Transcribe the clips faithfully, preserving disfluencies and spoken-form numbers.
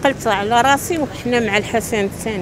عقلت على راسي وحنا مع الحسن الثاني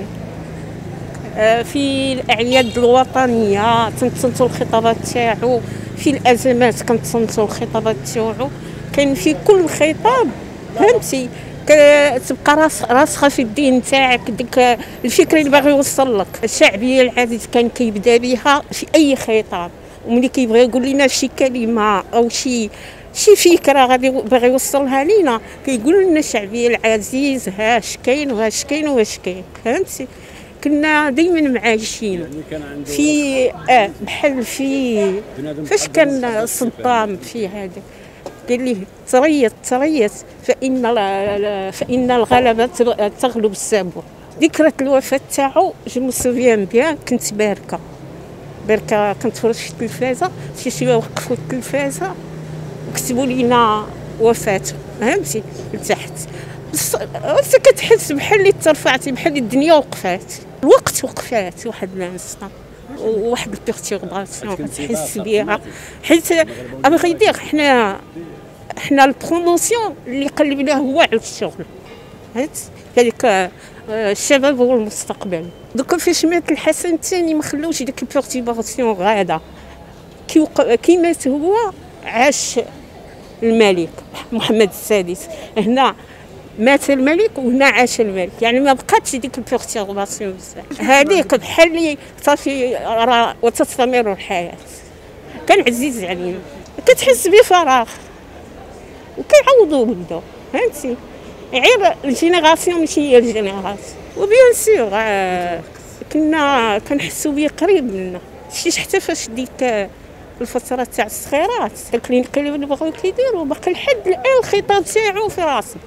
في الأعياد الوطنية تنتصنتو الخطابات تاعو، في الأزمات كنتصنتو الخطابات تاعو، كاين في كل خطاب فهمتي كتبقى راس راسخه في الدين تاعك، ديك الفكره اللي باغي يوصل لك. الشعبيه العزيز كان كيبدا بها في اي خطاب، وملي كيبغي يقول لنا شي كلمه او شي شي فكره غادي باغي يوصلها لينا كيقول لنا الشعبيه العزيز هاش كاين وهاش كاين وهاش كاين فهمتي. كنا دائما معايشين يعني في اه بحال في فاش كان صدام في هذا قال لي تريث تريث فإن فإن الغلبة تغلب السبوة. ذكرى الوفاة تاعو جو مو سوفيان بيان، كنت باركة باركة كنتفرج في التلفازة، شي شويه وقفوا التلفازة وكتبوا لينا وفاته فهمتي لتحت، بس كتحس بحال اللي ترفعتي بحال الدنيا وقفات الوقت وقفات واحد لانسطون وواحد البيرتيرباسيون كتحس بها. حيت ابغي يدير حنا حنا البروموسيون اللي قلبناه هو على الشغل فهمت، هذيك الشباب هو المستقبل. دوكا فاش مات الحسن الثاني ما خلوش ديك البيرتيرباسيون غاده، كي كي مات هو عاش الملك محمد السادس، هنا مات الملك وهنا عاش الملك، يعني ما بقاتش ديك البيرتيرباسيون بزاف هذيك بحال اللي صافي راه وتستمر الحياه. كان عزيز علينا كتحس بفراغ وكيعوضوا ولده فهمتي، غير الجينيراسيون ماشي هي الجينيراسيون. وبيان سور آه كنا كنحسوا بيه قريب منا، شتي حتى فاش ديك الفتره تاع الصغيرات داك الانقلاب اللي بغاو كيديروا باقي لحد الان الخطاب تاعو في راسي.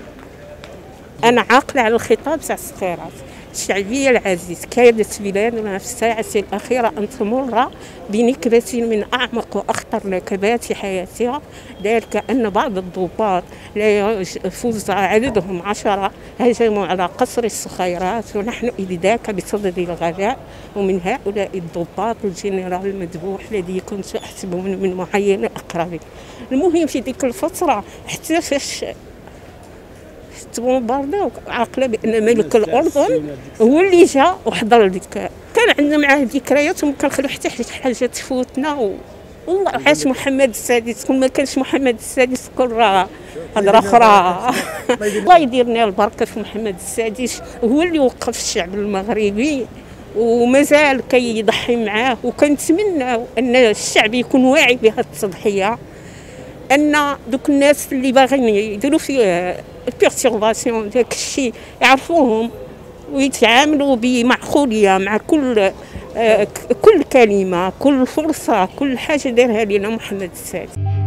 انا عاقله على الخطاب تاع الصغيرات. الشعبيه العزيز كادت بلادنا في الساعه الاخيره ان تمر بنكبه من اعمق واخطر نكبات حياتها، ذلك ان بعض الضباط لا يفوز عددهم عشرة هجموا على قصر الصخيرات، ونحن اذ ذاك بصدد الغلاء، ومن هؤلاء الضباط الجنرال المذبوح الذي كنت احسبه من, من معين اقربي. المهم في ديك الفتره حتى فاش تبومبارداو عاقله بان ملك الاردن هو اللي جا وحضر ديك، كان عندنا معاه ذكريات وما كنخليو حتى حاجه تفوتنا و... والله عاش محمد السادس. كون ما كانش محمد السادس كل راه هضره اخرى. الله يدير لنا البركه في محمد السادس، هو اللي وقف الشعب المغربي ومازال كيضحي معاه، وكنتمنى ان الشعب يكون واعي بهذه التضحيه، ان دوك الناس اللي باغيين يديروا فيه البيرتيرباسيون داك الشيء يعرفوهم ويتعاملوا بمعقوليه مع كل آه كل كلمه كل فرصه كل حاجه دارها لنا محمد السادس.